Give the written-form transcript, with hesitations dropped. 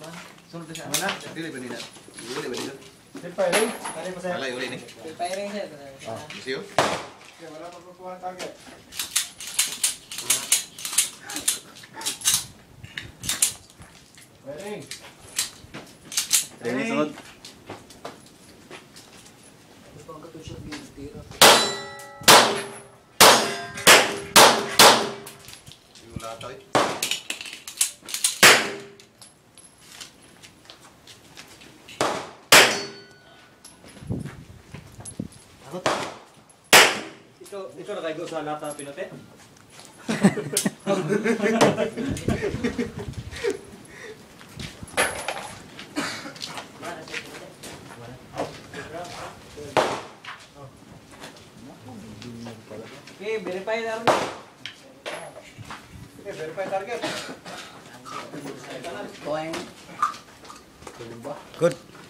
Sunod na siya. Mana? Dili ba nila? Dili ba nila? Firing. Firing pa sir. Wala uli ni. Firing sir. Siyo? Okay, wala pa kukuha ng target. Firing. Training sunod. Simulator eh. Ikaw nakaigo sa lata pinote? Okay, verify target. Okay, verify target. Going. Good.